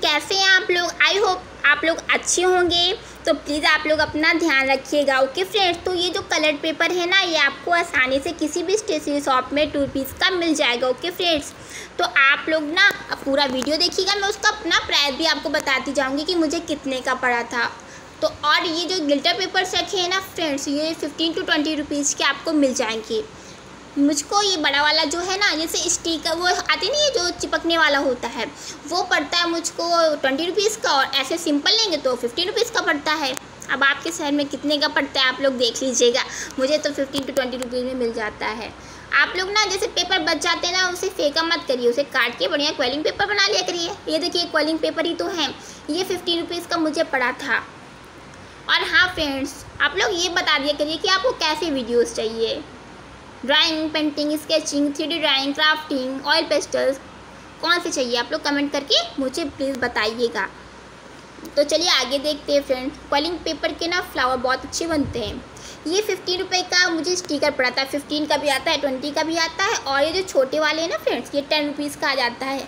कैसे हैं आप लोग। आई होप आप लोग अच्छे होंगे। तो प्लीज़ आप लोग अपना ध्यान रखिएगा। ओके फ्रेंड्स, तो ये जो कलर पेपर है ना, ये आपको आसानी से किसी भी स्टेशनरी शॉप में 2 रुपीज़ का मिल जाएगा। ओके फ्रेंड्स, तो आप लोग ना पूरा वीडियो देखिएगा। मैं उसका अपना प्राइस भी आपको बताती जाऊँगी कि मुझे कितने का पड़ा था। तो और ये जो ग्लिटर पेपर्स रखे हैं ना फ्रेंड्स, ये 15 to 20 रुपीज़ के आपको मिल जाएंगे। मुझको ये बड़ा वाला जो है ना, जैसे स्टिकर वो आते नहीं है जो चिपकने वाला होता है, वो पड़ता है मुझको 20 रुपीज़ का, और ऐसे सिंपल लेंगे तो 50 रुपीज़ का पड़ता है। अब आपके शहर में कितने का पड़ता है आप लोग देख लीजिएगा। मुझे तो 15 to 20 रुपीज़ में मिल जाता है। आप लोग ना जैसे पेपर बच जाते हैं ना, उसे फेंका मत करिए, उसे काट के बढ़िया क्वेलिंग पेपर बना लिया करिए। ये देखिए क्वेलिंग पेपर ही तो है। ये 15 रुपीज़ का मुझे पड़ा था। और हाँ फ्रेंड्स, आप लोग ये बता दिया करिए कि आपको कैसे वीडियोस चाहिए। Drawing, painting, sketching, 3D drawing, crafting, oil pastels, कौन से चाहिए आप लोग कमेंट करके मुझे प्लीज़ बताइएगा। तो चलिए आगे देखते हैं फ्रेंड्स। क्वेलिंग पेपर के ना फ्लावर बहुत अच्छे बनते हैं। ये 50 रुपये का मुझे स्टिकर पड़ा था। 15 का भी आता है, 20 का भी आता है, और ये जो छोटे वाले हैं ना फ्रेंड्स, ये 10 रुपीज़ का आ जाता है।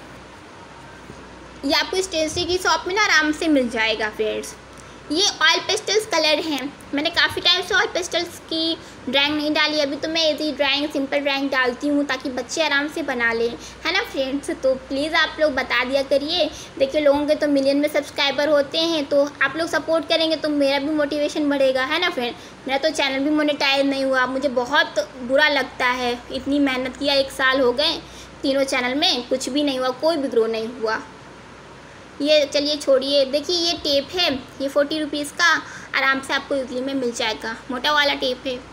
ये आपको स्टेशनरी की शॉप में ना आराम से मिल जाएगा फ्रेंड्स। ये ऑयल पेस्टल्स कलर हैं। मैंने काफ़ी टाइम से ऑयल पेस्टल्स की ड्राइंग नहीं डाली। अभी तो मैं ऐसी ड्राइंग, सिंपल ड्राइंग डालती हूँ ताकि बच्चे आराम से बना लें, है ना फ्रेंड्स। तो प्लीज़ आप लोग बता दिया करिए। देखिए लोगों के तो मिलियन में सब्सक्राइबर होते हैं, तो आप लोग सपोर्ट करेंगे तो मेरा भी मोटिवेशन बढ़ेगा, है ना फ्रेंड। मेरा तो चैनल भी मोनेटाइज नहीं हुआ, मुझे बहुत बुरा लगता है। इतनी मेहनत किया, 1 साल हो गए, तीनों चैनल में कुछ भी नहीं हुआ, कोई भी ग्रो नहीं हुआ। ये चलिए छोड़िए। देखिए ये टेप है, ये 40 रुपीज़ का आराम से आपको इजली में मिल जाएगा। मोटा वाला टेप है।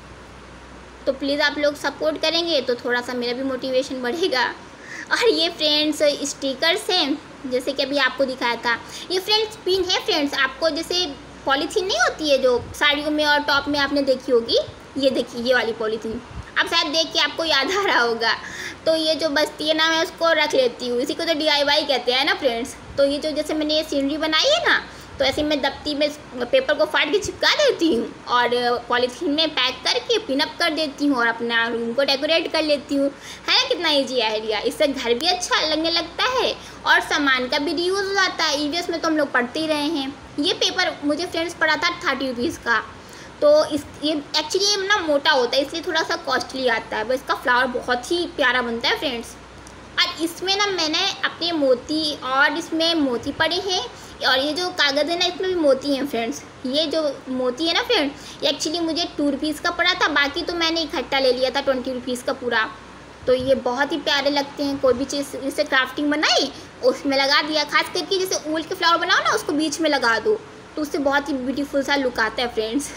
तो प्लीज़ आप लोग सपोर्ट करेंगे तो थोड़ा सा मेरा भी मोटिवेशन बढ़ेगा। और ये फ्रेंड्स स्टिकर्स हैं, जैसे कि अभी आपको दिखाया था। ये फ्रेंड्स पिन है फ्रेंड्स। आपको जैसे पॉलीथीन नहीं होती है जो साड़ियों में और टॉप में आपने देखी होगी, ये देखिए ये वाली पॉलीथीन। अब शायद देख के आपको याद आ रहा होगा। तो ये जो बचती है ना, मैं उसको रख लेती हूँ। इसी को तो DIY कहते हैं ना फ्रेंड्स। तो ये जो जैसे मैंने ये सीनरी बनाई है ना, तो ऐसे मैं दफ्ती में पेपर को फाड़ के चिपका देती हूँ और पॉलीथीन में पैक करके पिनअप कर देती हूँ और अपना रूम को डेकोरेट कर लेती हूँ। है ना कितना ईजी आइडिया। इससे घर भी अच्छा लगने लगता है और सामान का भी रीयूज़ हो जाता है। EVS में तो हम लोग पढ़ते ही रहे हैं। ये पेपर मुझे फ्रेंड्स पड़ा था 30 रुपीज़ का। तो ये एक्चुअली ना मोटा होता है, इसलिए थोड़ा सा कॉस्टली आता है। बस इसका फ्लावर बहुत ही प्यारा बनता है फ्रेंड्स। और इसमें ना मैंने अपने मोती, और इसमें मोती पड़े हैं, और ये जो कागज़ है ना, इसमें भी मोती हैं फ्रेंड्स। ये जो मोती है ना फ्रेंड, ये एक्चुअली मुझे 2 रुपीज़ का पड़ा था। बाकी तो मैंने इकट्ठा ले लिया था 20 रुपीज़ का पूरा। तो ये बहुत ही प्यारे लगते हैं। कोई भी चीज़ जैसे क्राफ्टिंग बनाई उसमें लगा दिया। खास करके जैसे ऊल के फ्लावर बनाओ ना, उसको बीच में लगा दो तो उससे बहुत ही ब्यूटीफुल सा लुक आता है फ्रेंड्स।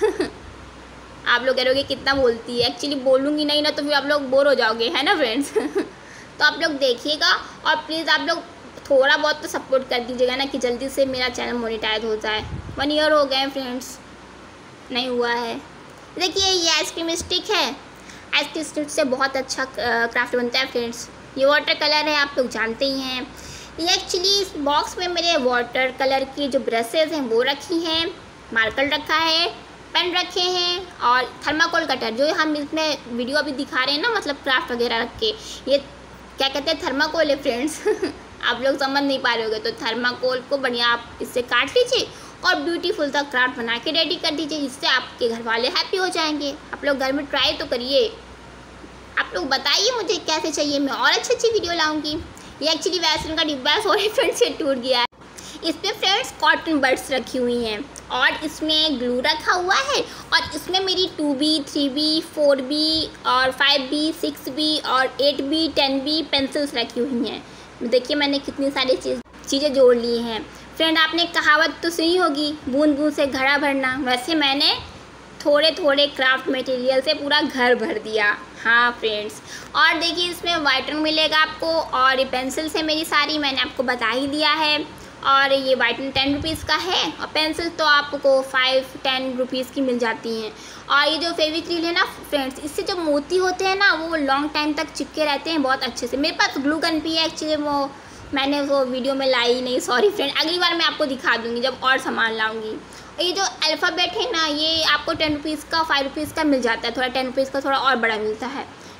आप लोग कह रहे होगे कितना बोलती है। एक्चुअली बोलूँगी नहीं ना तो फिर आप लोग बोर हो जाओगे, है ना फ्रेंड्स। तो आप लोग देखिएगा और प्लीज़ आप लोग थोड़ा बहुत तो सपोर्ट कर दीजिएगा ना, कि जल्दी से मेरा चैनल मोनेटाइज हो जाए। 1 ईयर हो गए फ्रेंड्स, नहीं हुआ है। देखिए ये आइसक्रीम स्टिक है। आइसक्रीम स्टिक से बहुत अच्छा क्राफ्ट बनता है फ्रेंड्स। ये वाटर कलर है, आप लोग जानते ही हैं। ये एक्चुअली इस बॉक्स में मेरे वाटर कलर की जो ब्रशेज़ हैं वो रखी हैं, मार्कर रखा है, पेन रखे हैं, और थर्माकोल कटर जो हम इसमें वीडियो अभी दिखा रहे हैं ना, मतलब क्राफ्ट वगैरह रख के। ये क्या कहते हैं, थर्माकोल है फ्रेंड्स। आप लोग समझ नहीं पा रहे होगे। तो थर्माकोल को बढ़िया आप इससे काट लीजिए और ब्यूटीफुल सा क्राफ्ट बना के रेडी कर दीजिए, जिससे आपके घर वाले हैप्पी हो जाएंगे। आप लोग घर में ट्राई तो करिए। आप लोग बताइए मुझे कैसे चाहिए, मैं और अच्छी वीडियो लाऊँगी। ये एक्चुअली वैसन का डिब्बा है, सॉरी फ्रेंड्स से टूट गया है। इस पर फ्रेंड्स कॉटन बड्स रखी हुई हैं, और इसमें ग्लू रखा हुआ है, और इसमें मेरी 2B, 3B, 4B और 5B, 6B और 8B, 10B पेंसिल्स रखी हुई हैं। देखिए मैंने कितनी सारी चीज़ें जोड़ ली हैं। फ्रेंड आपने कहावत तो सुनी होगी, बूंद बूंद से घड़ा भरना। वैसे मैंने थोड़े थोड़े क्राफ्ट मटेरियल से पूरा घर भर दिया। हाँ फ्रेंड्स, और देखिए इसमें वाइटनर मिलेगा आपको, और ये पेंसिल्स है मेरी सारी, मैंने आपको बता ही दिया है। और ये वाइटनर 10 रुपीज़ का है, और पेंसिल तो आपको 5-10 रुपीज़ की मिल जाती हैं। और ये जो फेविक्रिल है ना फ्रेंड्स, इससे जो मोती होते हैं ना, वो लॉन्ग टाइम तक चिपके रहते हैं बहुत अच्छे से। मेरे पास ग्लू गन भी है, एक्चुअली वो मैंने वो वीडियो में लाई नहीं, सॉरी फ्रेंड। अगली बार मैं आपको दिखा दूँगी जब और सामान लाऊँगी। ये जो अल्फ़ाबेट है ना, ये आपको 10 रुपीज़ का, 5 रुपीज़ का मिल जाता है। थोड़ा 10 रुपीज़ का थोड़ा और बड़ा मिलता है।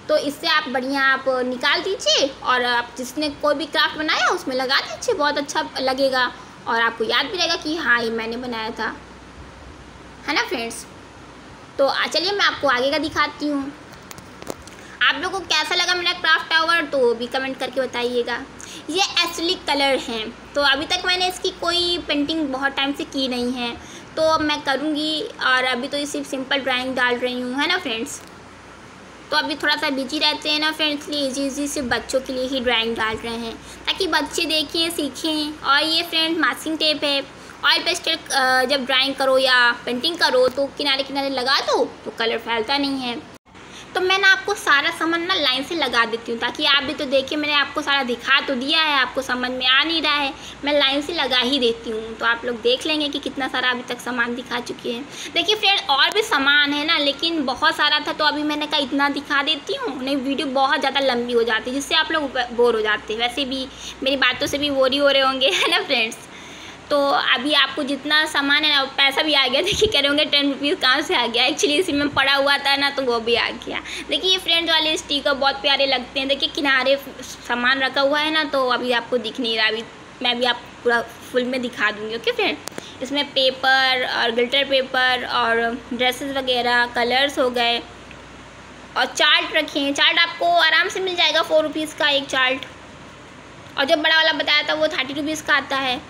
तो इससे आप बढ़िया आप निकाल दीजिए और आप जिसने कोई भी क्राफ्ट बनाया उसमें लगा दीजिए, बहुत अच्छा लगेगा और आपको याद भी रहेगा कि हाँ ये मैंने बनाया था, है ना फ्रेंड्स। तो चलिए मैं आपको आगे का दिखाती हूँ। आप लोगों को कैसा लगा मेरा क्राफ्ट टावर तो भी कमेंट करके बताइएगा। ये एक्रिलिक कलर हैं, तो अभी तक मैंने इसकी कोई पेंटिंग बहुत टाइम से की नहीं है, तो अब मैं करूँगी और अभी तो ये सिर्फ सिंपल ड्राइंग डाल रही हूँ, है ना फ्रेंड्स। तो अभी थोड़ा सा बिजी रहते हैं ना फ्रेंड्स, इसलिए इजी सिर्फ बच्चों के लिए ही ड्राइंग डाल रहे हैं ताकि बच्चे देखें सीखें। और ये फ्रेंड्स मास्किंग टेप है, ऑयल पेस्टल जब ड्राइंग करो या पेंटिंग करो तो किनारे किनारे लगा दो तो कलर फैलता नहीं है। तो मैं ना आपको सारा सामान ना लाइन से लगा देती हूँ ताकि आप भी तो देखिए, मैंने आपको सारा दिखा तो दिया है, आपको समझ में आ नहीं रहा है, मैं लाइन से लगा ही देती हूँ तो आप लोग देख लेंगे कि कितना सारा अभी तक सामान दिखा चुकी है। देखिए फ्रेंड और भी सामान है ना, लेकिन बहुत सारा था तो अभी मैंने कहा इतना दिखा देती हूँ, नहीं वीडियो बहुत ज़्यादा लंबी हो जाती है जिससे आप लोग बोर हो जाते हैं। वैसे भी मेरी बातों से भी बोर ही हो रहे होंगे, है ना फ्रेंड्स। तो अभी आपको जितना सामान है ना, पैसा भी आ गया, देखिए कह रहे होंगे 10 रुपीज़ कहाँ से आ गया, एक्चुअली इसी में पड़ा हुआ था ना तो वो भी आ गया। देखिए ये फ्रेंड्स वाले स्टिकर बहुत प्यारे लगते हैं, देखिए किनारे सामान रखा हुआ है ना तो अभी आपको दिख नहीं रहा, अभी मैं भी आपको पूरा फुल में दिखा दूँगी। ओके फ्रेंड, इसमें पेपर और ग्लिटर पेपर और ड्रेसेस वगैरह कलर्स हो गए और चार्ट रखे हैं। चार्ट आपको आराम से मिल जाएगा 4 रुपीज़ का एक चार्ट, और जो बड़ा वाला बताया था वो 30 रुपीज़ का आता है।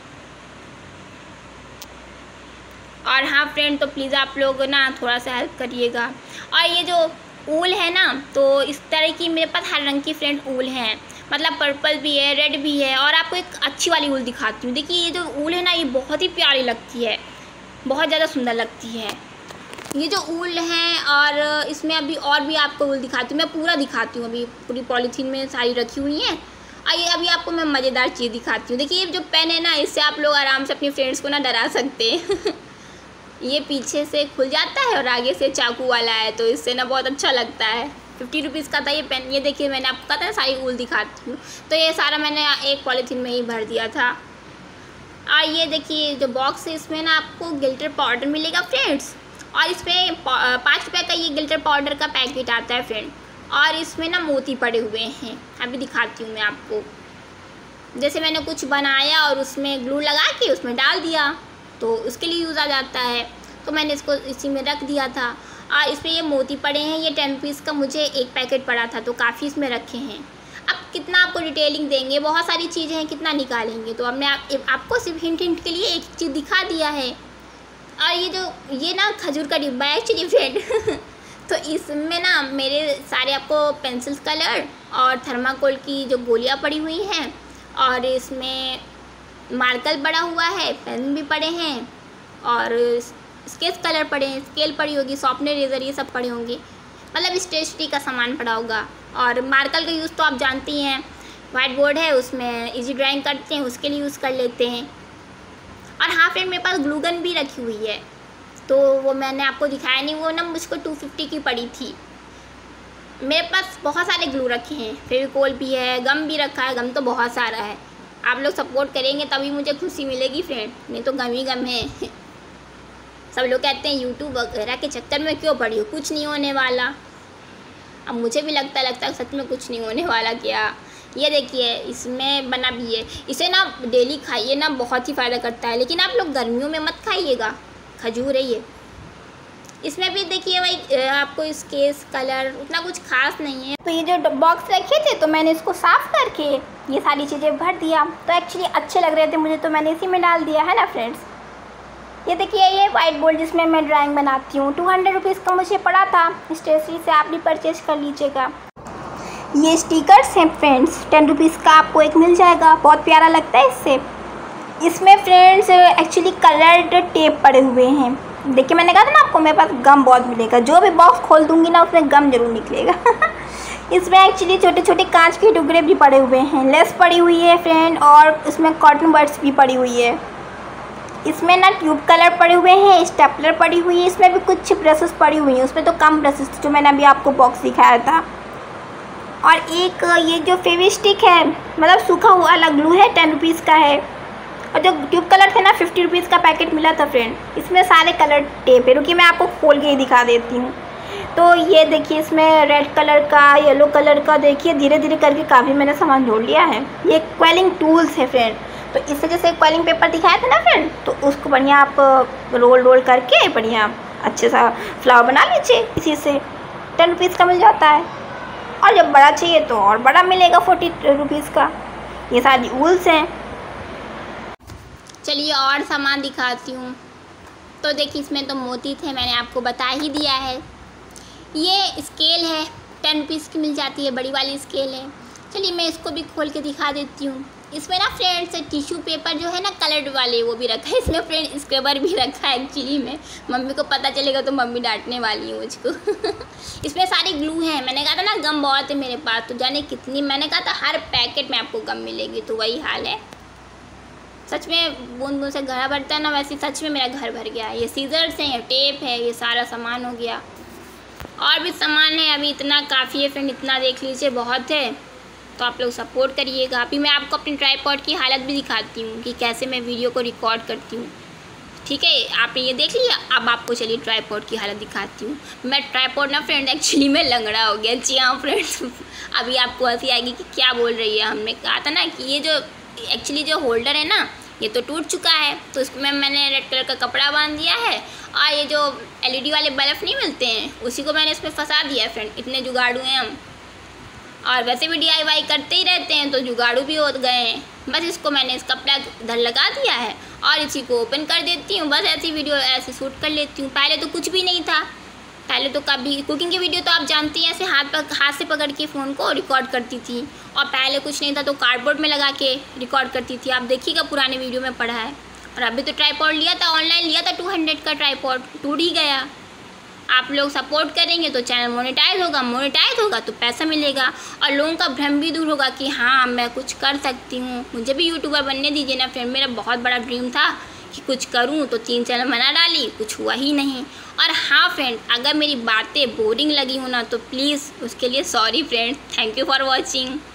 और हाँ फ्रेंड, तो प्लीज़ आप लोग ना थोड़ा सा हेल्प करिएगा। और ये जो ऊल है ना, तो इस तरह की मेरे पास हर रंग की फ्रेंड ऊल है, मतलब पर्पल भी है, रेड भी है। और आपको एक अच्छी वाली ऊल दिखाती हूँ। देखिए ये जो ऊल है ना, ये बहुत ही प्यारी लगती है, बहुत ज़्यादा सुंदर लगती है ये जो ऊल है। और इसमें अभी और भी आपको ऊल दिखाती हूँ, मैं पूरा दिखाती हूँ, अभी पूरी पॉलीथीन में सारी रखी हुई हैं। आइए अभी आपको मैं मज़ेदार चीज़ दिखाती हूँ। देखिए ये जो पेन है ना, इससे आप लोग आराम से अपने फ्रेंड्स को ना डरा सकते हैं ये पीछे से खुल जाता है और आगे से चाकू वाला है, तो इससे ना बहुत अच्छा लगता है। 50 रुपीज़ का था ये पेन। ये देखिए मैंने आपको कहा था ना सारी ऊल दिखाती हूँ, तो ये सारा मैंने एक पॉलीथीन में ही भर दिया था। और ये देखिए जो बॉक्स है, इसमें ना आपको गिल्टर पाउडर मिलेगा फ्रेंड्स, और इसमें 5 रुपये का ये गिल्टर पाउडर का पैकेट आता है फ्रेंड। और इसमें ना मोती पड़े हुए हैं, अभी दिखाती हूँ मैं आपको। जैसे मैंने कुछ बनाया और उसमें ग्लू लगा के उसमें डाल दिया तो उसके लिए यूज़ आ जाता है, तो मैंने इसको इसी में रख दिया था। और इसमें ये मोती पड़े हैं, ये 10 रुपीज़ का मुझे एक पैकेट पड़ा था, तो काफ़ी इसमें रखे हैं। अब कितना आपको डिटेलिंग देंगे, बहुत सारी चीज़ें हैं, कितना निकालेंगे। तो अब मैं आपको सिर्फ हिंट के लिए एक चीज़ दिखा दिया है। और ये ना खजूर का डिब्बा है एक्चुअली फ्रेंड तो इसमें ना मेरे सारे आपको पेंसिल कलर और थर्माकोल की जो गोलियाँ पड़ी हुई हैं, और इसमें मार्कर पड़ा हुआ है, पेन भी पड़े हैं, और स्केच कलर पड़े हैं, स्केल पड़ी होगी, शॉर्पनर, रेज़र, ये सब पड़े होंगे, मतलब स्टेशनरी का सामान पड़ा होगा। और मार्कर का यूज़ तो आप जानती हैं, वाइट बोर्ड है उसमें इजी ड्राइंग करते हैं, उसके लिए यूज़ कर लेते हैं। और हाँ फ्रेंड, मेरे पास ग्लू गन भी रखी हुई है, तो वो मैंने आपको दिखाया नहीं, वो ना मुझको 250 की पड़ी थी। मेरे पास बहुत सारे ग्लू रखे हैं, फेविकोल भी है, गम भी रखा है, गम तो बहुत सारा है। आप लोग सपोर्ट करेंगे तभी मुझे खुशी मिलेगी फ्रेंड, नहीं तो गम ही गम है सब लोग कहते हैं यूट्यूब वगैरह के चक्कर में क्यों पड़ी हो, कुछ नहीं होने वाला। अब मुझे भी लगता है सच में कुछ नहीं होने वाला क्या। ये देखिए इसमें बना भी है, इसे ना डेली खाइए ना, बहुत ही फ़ायदा करता है, लेकिन आप लोग गर्मियों में मत खाइएगा, खजूर है ये। इसमें भी देखिए भाई आपको स्केच कलर उतना कुछ खास नहीं है। तो ये जो बॉक्स रखे थे तो मैंने इसको साफ़ करके ये सारी चीज़ें भर दिया, तो एक्चुअली अच्छे लग रहे थे मुझे, तो मैंने इसी में डाल दिया, है ना फ्रेंड्स। ये देखिए ये वाइट बोर्ड जिसमें मैं ड्राइंग बनाती हूँ, 200 रुपीज़ का मुझे पड़ा था, स्टेशनरी से आप भी परचेज कर लीजिएगा। ये स्टिकर्स हैं फ्रेंड्स, 10 रुपीज़ का आपको एक मिल जाएगा, बहुत प्यारा लगता है इससे। इसमें फ्रेंड्स एक्चुअली कलर्ड टेप पड़े हुए हैं। देखिए मैंने कहा था ना आपको मेरे पास गम बहुत मिलेगा, जो भी बॉक्स खोल दूँगी ना उसमें गम जरूर निकलेगा इसमें एक्चुअली छोटे छोटे कांच के टुकड़े भी पड़े हुए हैं, लेस पड़ी हुई है फ्रेंड, और इसमें कॉटन बड्स भी पड़ी हुई है। इसमें ना ट्यूब कलर पड़े हुए हैं, स्टेपलर पड़ी हुई है, इसमें भी कुछ ब्रशेस पड़ी हुई हैं, उसमें तो कम ब्रशेस जो मैंने अभी आपको बॉक्स दिखाया था। और एक ये जो फेविस्टिक है, मतलब सूखा हुआ वाला ग्लू है, 10 रुपीज़ का है। और जो ट्यूब कलर थे ना 50 रुपीज़ का पैकेट मिला था फ्रेंड। इसमें सारे कलर टेप है, रुकिए मैं आपको खोल के ही दिखा देती हूँ। तो ये देखिए इसमें रेड कलर का, येलो कलर का, देखिए धीरे धीरे करके काफ़ी मैंने सामान जोड़ लिया है। ये क्वेलिंग टूल्स है फ्रेंड। तो इससे जैसे क्वेलिंग पेपर दिखाया था ना फ्रेंड, तो उसको बढ़िया आप रोल करके बढ़िया अच्छे सा फ्लावर बना लीजिए। इसी से 10 रुपीज़ का मिल जाता है, और जब बड़ा चाहिए तो और बड़ा मिलेगा 40 रुपीज़ का। ये सारी वूल्स हैं। चलिए और सामान दिखाती हूँ। तो देखिए इसमें तो मोती थे, मैंने आपको बता ही दिया है। ये स्केल है, 10 रुपीज़ की मिल जाती है, बड़ी वाली स्केल है। चलिए मैं इसको भी खोल के दिखा देती हूँ। इसमें ना फ्रेंड्स टिश्यू पेपर जो है ना कलर्ड वाले, वो भी रखा है इसमें फ्रेंड। स्क्रबर भी रखा है एक्चुअली में, मम्मी को पता चलेगा तो मम्मी डांटने वाली है मुझको। इसमें सारी ग्लू है। मैंने कहा था ना गम बहुत है मेरे पास, तो जाने कितनी, मैंने कहा था हर पैकेट में आपको गम मिलेगी, तो वही हाल है। सच में बूंद बूंद से घड़ा भरता है ना, वैसे सच में मेरा घर भर गया है। ये सीजर्स हैं, ये टेप है, ये सारा सामान हो गया। और भी सामान है, अभी इतना काफ़ी है फ्रेंड, इतना देख लीजिए, बहुत है। तो आप लोग सपोर्ट करिएगा। अभी मैं आपको अपनी ट्राइपॉड की हालत भी दिखाती हूँ कि कैसे मैं वीडियो को रिकॉर्ड करती हूँ। ठीक है, आपने ये देख लिया। अब आपको चलिए ट्राइपॉड की हालत दिखाती हूँ। मैं ट्राइपॉड ना फ्रेंड एक्चुअली में लंगड़ा हो गया। जी हाँ फ्रेंड्स, अभी आपको हंसी आएगी कि क्या बोल रही है। हमने कहा था ना कि ये जो एक्चुअली जो होल्डर है ना, ये तो टूट चुका है, तो इसमें मैंने रेड कलर का कपड़ा बांध दिया है, और ये जो LED वाले बल्ब नहीं मिलते हैं, उसी को मैंने इसमें फंसा दिया है फ्रेंड। इतने जुगाड़ू हैं हम, और वैसे भी DIY करते ही रहते हैं, तो जुगाड़ू भी हो गए हैं। बस इसको मैंने इस कपड़ा इधर लगा दिया है, और इसी को ओपन कर देती हूँ। बस ऐसी वीडियो ऐसे शूट कर लेती हूँ। पहले तो कुछ भी नहीं था, पहले तो कभी कुकिंग की वीडियो तो आप जानती हैं, ऐसे हाथ से पकड़ के फ़ोन को रिकॉर्ड करती थी। और पहले कुछ नहीं था तो कार्डबोर्ड में लगा के रिकॉर्ड करती थी। आप देखिएगा पुराने वीडियो में पढ़ा है। और अभी तो ट्राइपॉड लिया था, ऑनलाइन लिया था 200 का ट्राइपॉड, टूट ही गया। आप लोग सपोर्ट करेंगे तो चैनल मोनेटाइज होगा तो पैसा मिलेगा, और लोगों का भ्रम भी दूर होगा कि हाँ मैं कुछ कर सकती हूँ। मुझे भी यूट्यूबर बनने दीजिए ना फ्रेंड। मेरा बहुत बड़ा ड्रीम था कि कुछ करूँ, तो 3 चैनल बना डाली, कुछ हुआ ही नहीं। और हाँ फ्रेंड, अगर मेरी बातें बोरिंग लगी हो ना, तो प्लीज़ उसके लिए sorry friend. Thank you for watching.